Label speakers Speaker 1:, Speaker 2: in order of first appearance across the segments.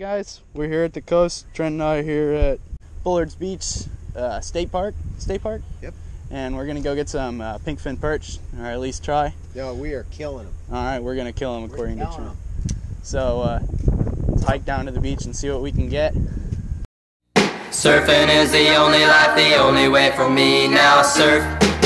Speaker 1: guys, we're here at the coast. Trent and I are here at Bullards Beach State Park.
Speaker 2: Yep.
Speaker 1: And we're gonna go get some pinkfin perch, or at least try.
Speaker 2: No, we are killing them.
Speaker 1: All right, we're gonna kill them according to Trent. So let's hike down to the beach and see what we can get.
Speaker 3: Surfing is the only life, the only way for me. Now surf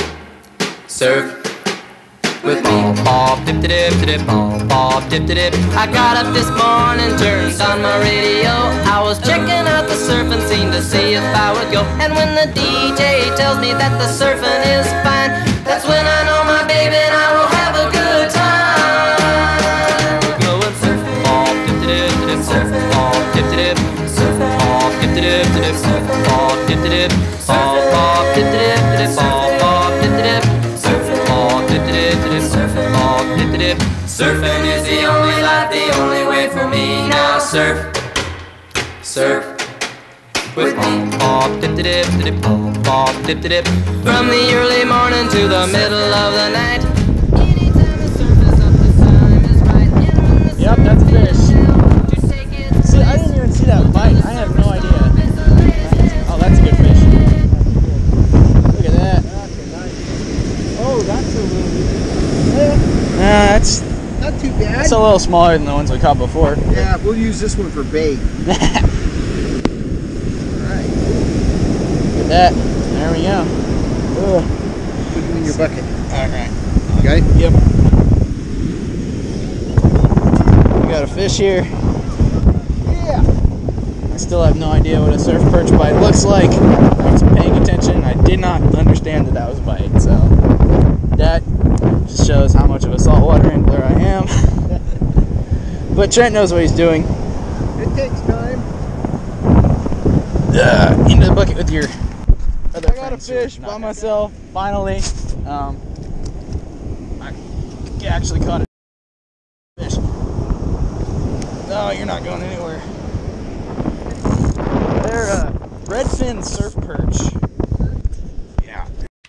Speaker 3: with me. Bob dip dip dip, bob dip dip. I got up this morning, turned on my radio. I was checking out the surfing scene to see if I would go. And when the DJ tells me that the surfing is fine, that's when I know my baby and I will have a good time. We're going surf, bob dip dip dip, surf, bob dip dip, surf, bob dip dip dip, surf, bob dip dip, bob dip dip dip, bob dip dip. Surfing is the only life, the only way for me. Now surf with me. Bob dip dip dip, bob dip dip. From the early morning to the middle of the night. Anytime the surface of the sun is right.
Speaker 1: Yep, that's a fish. See, I didn't even see that bite. I have no idea. Oh, that's a good fish. Look at that. Oh, that's a little bit. That's
Speaker 2: not too bad.
Speaker 1: It's a little smaller than the ones we caught before.
Speaker 2: Yeah, we'll use this one for bait. Alright.
Speaker 1: Look at that. There we go.
Speaker 2: Put them in your bucket.
Speaker 1: Alright.
Speaker 2: Okay?
Speaker 1: Yep. We got a fish here.
Speaker 2: Yeah.
Speaker 1: I still have no idea what a surf perch bite looks like. I was paying attention. I did not understand that was a bite, so that just shows how much of a saltwater angler I am. But Trent knows what he's doing.
Speaker 2: It takes time.
Speaker 1: Into the bucket with your other
Speaker 2: I got a
Speaker 1: fish by myself, finally. I actually caught a fish. No, you're not going anywhere. They're redfin surf perch. Yeah.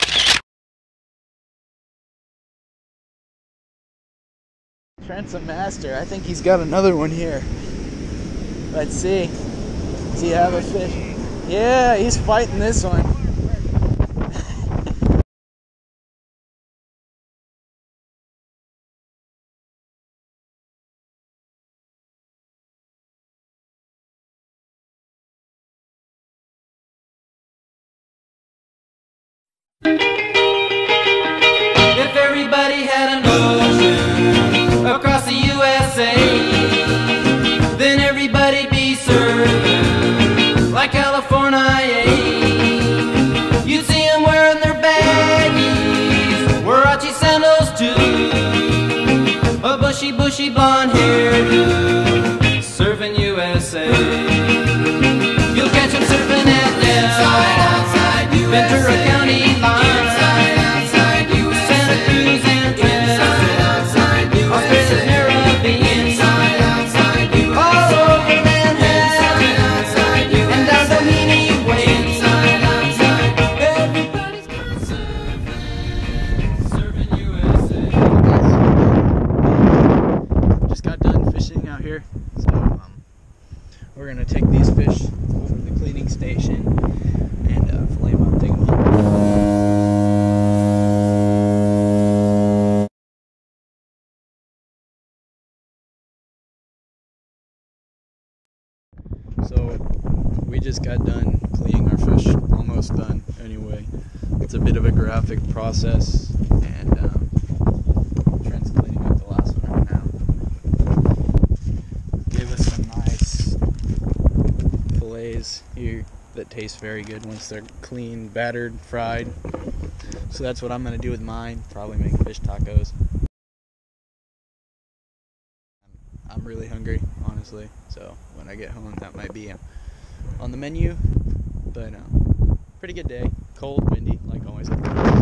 Speaker 1: Trent's a master. I think he's got another one here. Let's see. Does he have a fish? Yeah, he's fighting this one.
Speaker 3: If everybody had an ocean across the USA, then everybody'd be surfing like California. You'd see them wearing their baggies, Warachi sandals too, a bushy blonde hairdo, surfing USA. You'll catch them surfing at Inside, Ventura County line, Santa Cruz and Trent, Australia's Caribbean, all over Manhattan, and down Doheny Way. Everybody's gone surfing USA.
Speaker 1: Just got done fishing out here, so we're gonna take these fish over to the cleaning station and fillet them up, take them home. So we just got done cleaning our fish, almost done anyway. It's a bit of a graphic process, and Trent's cleaning up the last one right now. Gave us some nice fillets here that taste very good once they're clean, battered, fried. So that's what I'm going to do with mine, probably make fish tacos. I'm really hungry, honestly, so when I get home that might be on the menu, but pretty good day, cold, windy, like always.